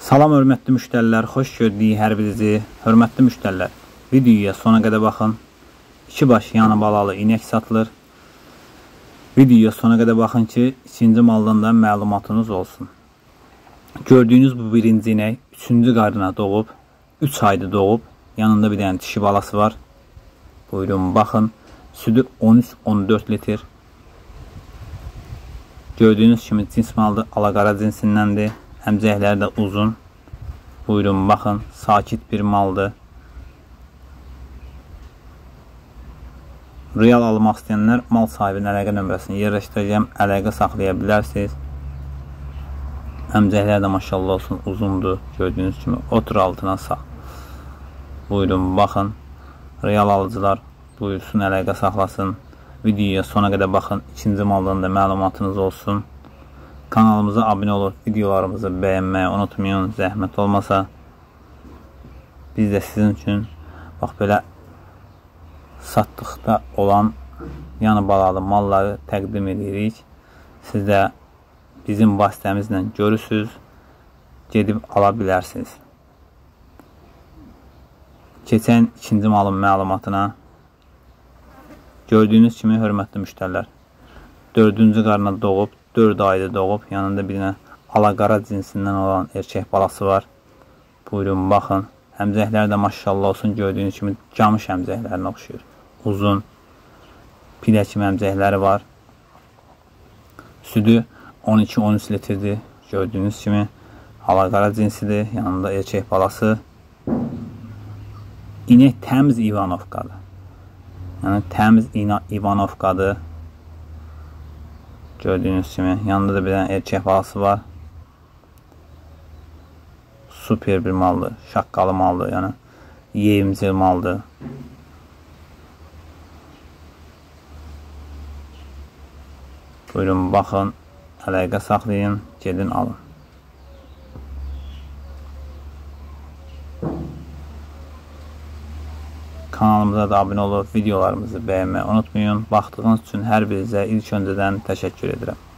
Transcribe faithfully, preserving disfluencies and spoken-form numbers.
Salam hörmətli müştərilər, xoş gördük hər birinizi. Hörmətli müştərilər, videoya sona qədər baxın. İki baş yanı balalı inek satılır. Videoya sona qədər baxın ki, ikinci maldan da məlumatınız olsun. Gördüyünüz bu birinci inek üçüncü qarına doğub, üç ayda doğub. Yanında bir dənə dişi balası var. Buyurun baxın. Südü on üç on dörd litr. Gördüyünüz kimi cins maldır, alaqara cinsindəndir. Əmcəkləri də uzun. Buyurun baxın, sakit bir maldır. Real almaq istəyənlər mal sahibinin əlaqə nömrəsini yerləşdirəcəm, əlaqə saxlaya bilərsiniz. Əmcəklər də maşallah olsun uzundur. Gördüyünüz kimi otur altına sağ. Buyurun baxın, real alıcılar buyursun, əlaqə saxlasın. Videoya sona qədər baxın, ikinci maldan da məlumatınız olsun. Kanalımıza abunə olub, videolarımızı bəyənməyi unutmayın, zəhmət olmasa. Biz də sizin üçün bax belə satdıqda olan yanı balalı malları təqdim edirik. Siz də bizim vasitəmizlə görürsünüz, gedib ala bilərsiniz. Keçən ikinci malın məlumatına. Gördüyünüz kimi hörmətli müştərilər, dördüncü qarına doğub, dörd ayda doğub, yanında bir dənə alaqara cinsindən olan erkək balası var. Buyurun baxın, əmcəklər də maşallah olsun, gördüyünüz kimi camış əmcəklərinə oxşuyur. Uzun, pilə kimi əmcəkləri var. Südü on iki on üç litrdir, gördüyünüz kimi alaqara cinsidir, yanında erkək balası. İnek təmiz İvanovkadır. Yəni təmiz İvanovkadır. Gördüyünüz kimi yanında da bir dənə erkək balası var. Super bir maldır, şaqqalı maldır, yəni yeyimci maldır. Buyurun baxın, əlaqə saxlayın, gedin alın. Kanalımıza da abunə olub, videolarımızı bəyənməyi unutmayın. Baxdığınız üçün hər birinizə ilk öncədən təşəkkür edirəm.